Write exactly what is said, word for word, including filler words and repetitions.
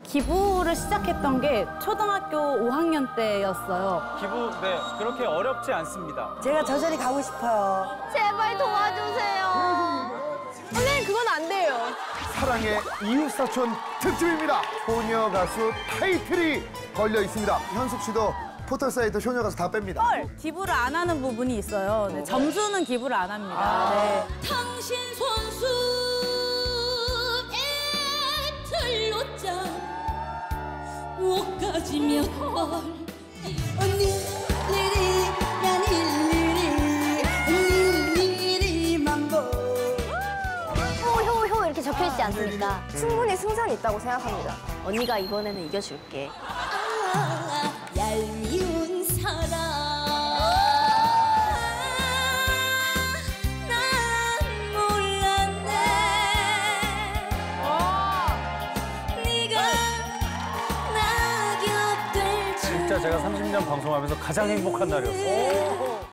기부를 시작했던 게 초등학교 오 학년 때였어요. 기부, 네, 그렇게 어렵지 않습니다. 제가 저 자리 가고 싶어요. 제발 도와주세요. 선생님, 그건 안 돼요. 사랑의 이웃사촌 특집입니다. 소녀 가수 타이틀이 걸려 있습니다. 현숙 씨도 포털 사이트 소녀 가수 다 뺍니다. 헐! 기부를 안 하는 부분이 있어요. 네, 점수는 기부를 안 합니다. 아. 네. 당신 손수에 틀로짜 옷까지 몇 번 일일이 난 일일이 일일이만 보 효효효 이렇게 적혀있지 않습니까? 충분히 승산이 있다고 생각합니다. 언니가 이번에는 이겨줄게. 아, 얄미운 사랑 난 몰랐네 네가 나 곁을 진짜 제가 삼십 년 방송하면서 가장 행복한 날이었어요.